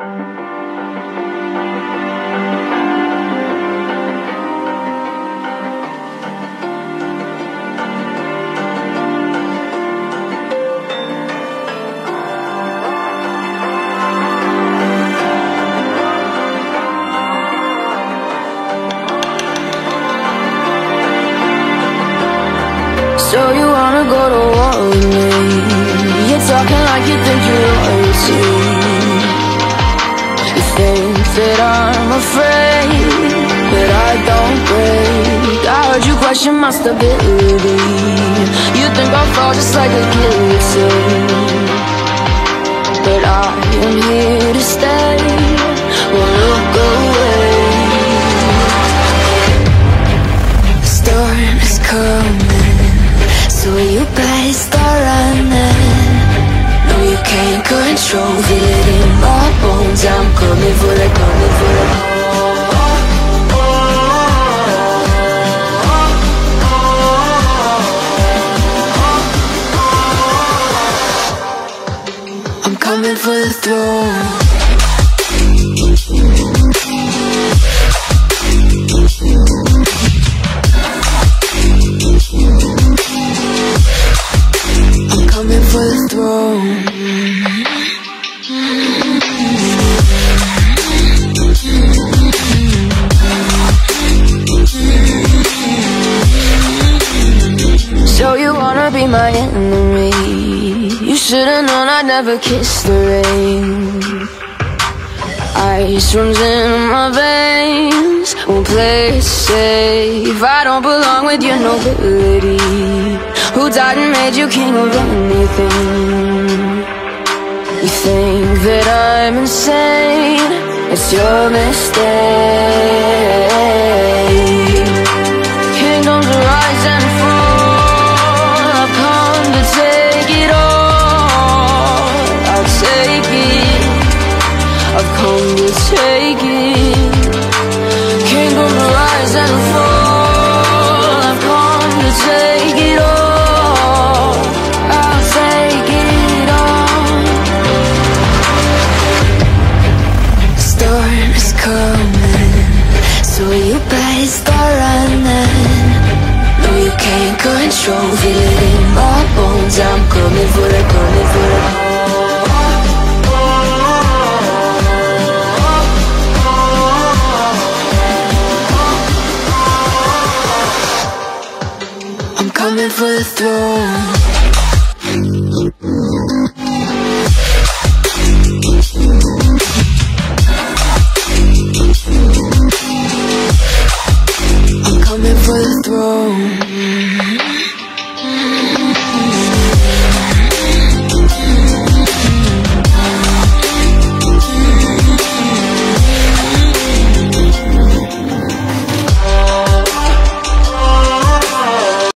So you wanna go to war with me? You're talking like you think you're royalty. You think that I'm afraid, but I don't break. I heard you question my stability. You think I'll fall just like a guillotine, but I am here to stay. Won't look away. The storm is coming, so you better start running. No, you can't control it in my bones. I'm coming for the, coming for the. I'm coming for the throne. For the throne. So you wanna be my enemy? You should've known I'd never kiss the rain. Ice runs in my veins, won't play it safe. I don't belong with your nobility. Who died and made you king of anything? You think that I'm insane? It's your mistake. Kingdoms rise and fall, I've come to take it all. I'll take it, I've come to take it. Kingdoms rise and fall, I've come to take it all. So you better start running. No, you can't control, feel it in my bones. I'm coming for the, coming for the. I'm coming for the throne. For the throne.